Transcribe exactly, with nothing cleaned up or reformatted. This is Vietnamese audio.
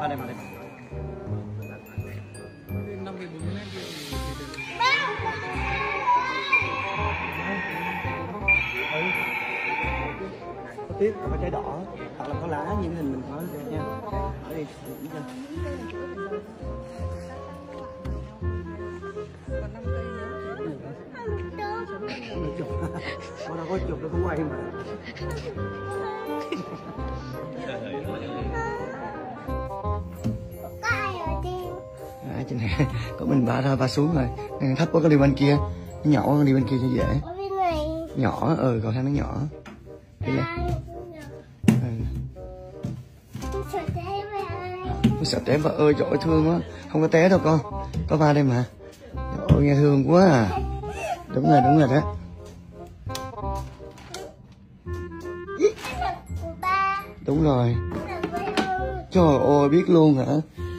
Vào đây, vào đây. Có tiếp, có trái đỏ, hoặc là có lá như hình mình có nha. Ở đây điểm cho. Con đâu có chụp đâu, có quay mà. À, trên này có mình ba ra ba xuống rồi. Thấp quá, có đi bên kia, nó nhỏ quá, đi bên kia cho dễ. Nhỏ, ừ, cầu thang nó nhỏ. Đây nè. Con sợ té, bà ơi, trời ơi thương quá. Không có té đâu con, có ba đây mà. Trời ơi, nghe thương quá à. Đúng rồi, đúng rồi đó. Đúng rồi. Trời ơi, biết luôn hả?